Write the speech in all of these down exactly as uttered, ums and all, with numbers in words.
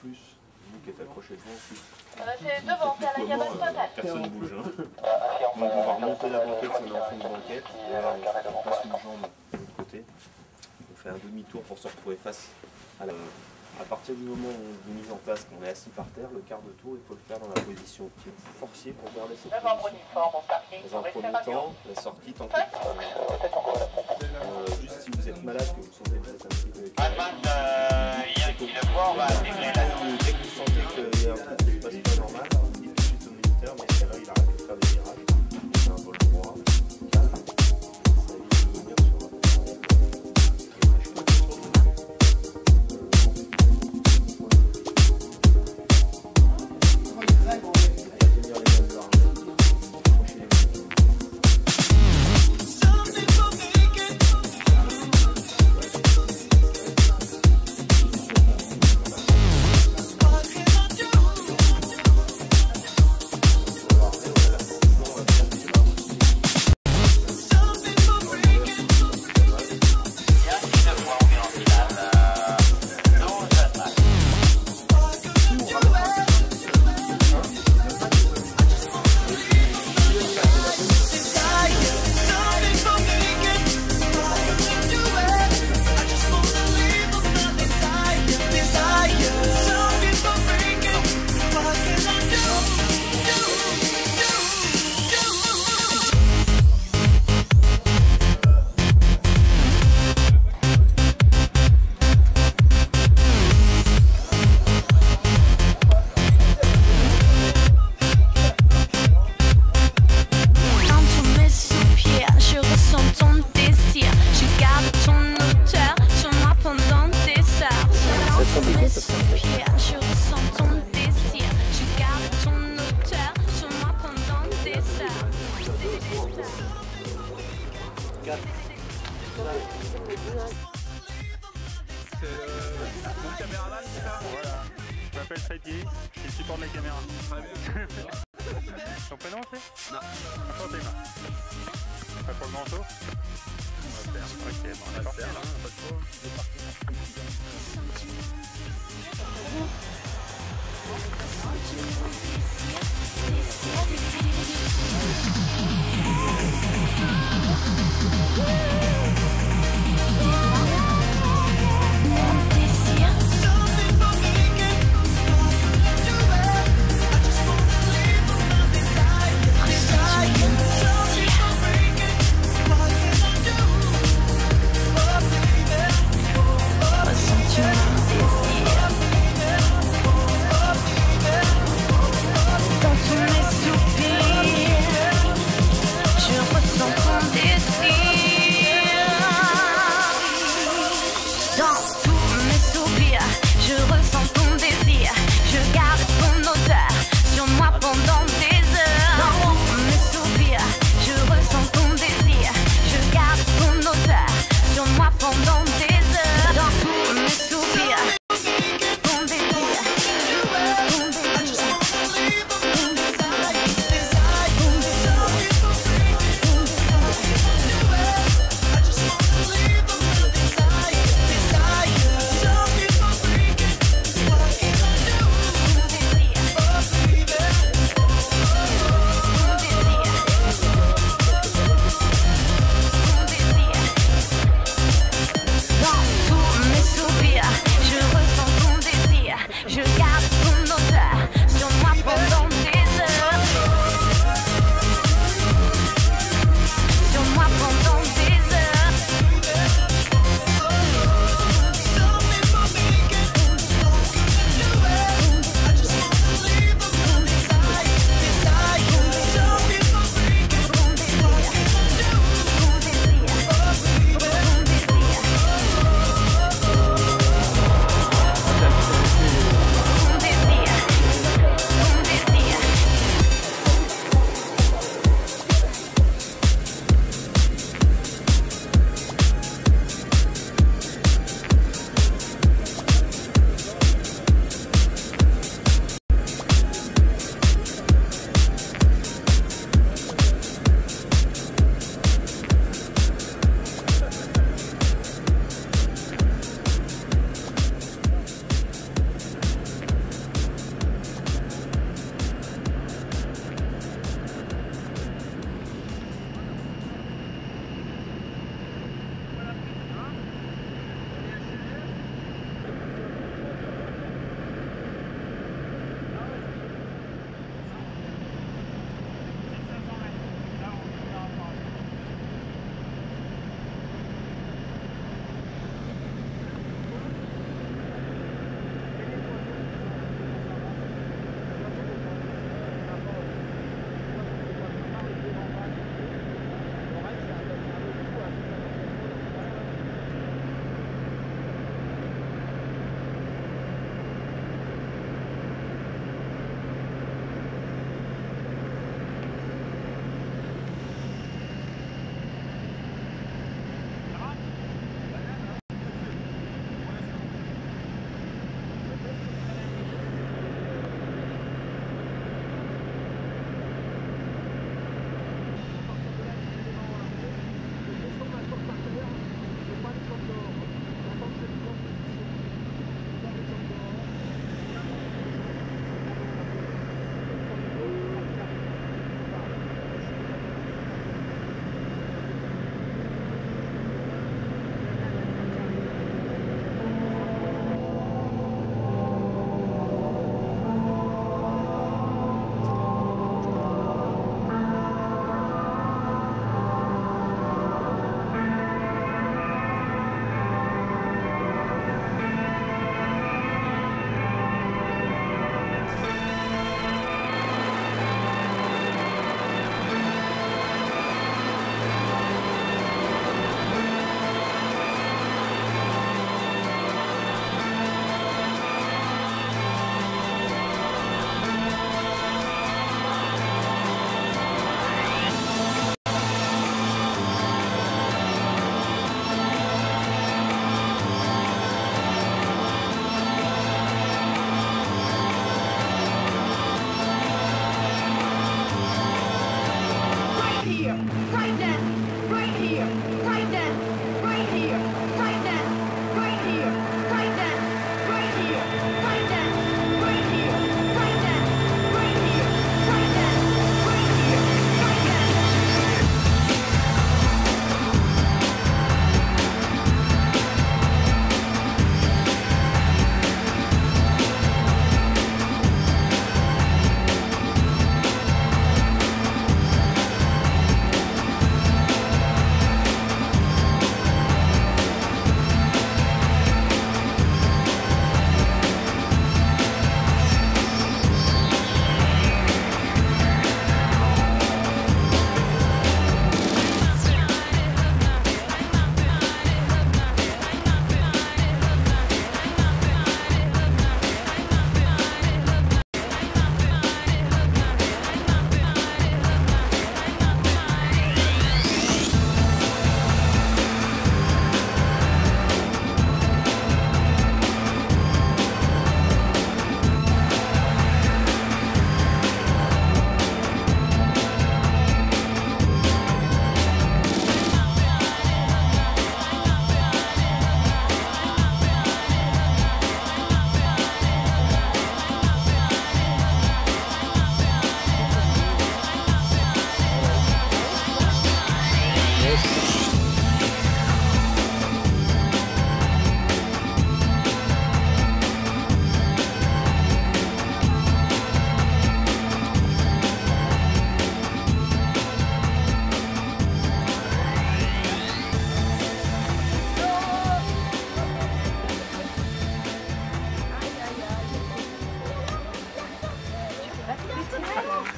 plus, vous qui êtes accroché devant aussi. C'est devant, c'est à la cabane totale. Personne ne bouge. Hein. Donc on va remonter la banquette, c'est dans le fond de banquette. Et là, on passe une jambe de l'autre côté. On fait un demi-tour pour se retrouver face à la... À partir du moment où on est mis en place, qu'on est assis par terre, le quart de tour, il faut le faire dans la position pied forcier pour garder cette position. Dans un premier temps, la sortie tant que euh, juste si vous êtes malade, que vous sentez que vous êtes un petit peu éclairé, dès que vous sentez qu'il y a un truc qui ne se passe pas normal, dites tout de suite au militaire, mais c'est là il arrête de faire des miracles. C'est un vol droit, calme, ça évite de venir sur la C'est euh, mon caméraman, c'est ça? Voilà. Je m'appelle Freddy, je supporte la caméra. Très bien. Ton prénom c'est? Non. Enchanté, Marc. Pas pour le manteau? On va faire. Ok, bon, on va faire, hein, pas de trop. C'est parti. Je ressens ton désir.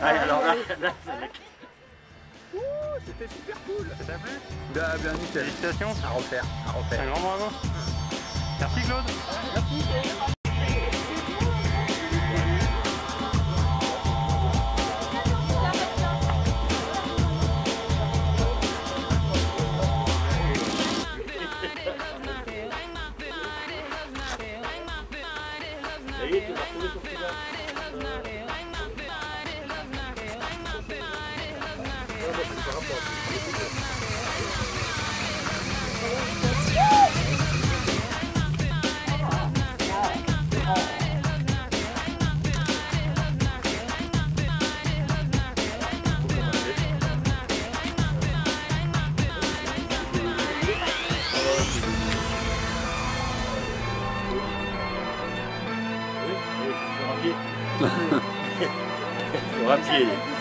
Ah, alors là, là c'était super cool. Ça t'a plu? Bien, bien nickel. Félicitations. À refaire, à refaire. Un grand bravo. Merci Claude. Merci. Ça y est, tu vas retrouver ton petit gars. Sur un pied. Sur un pied.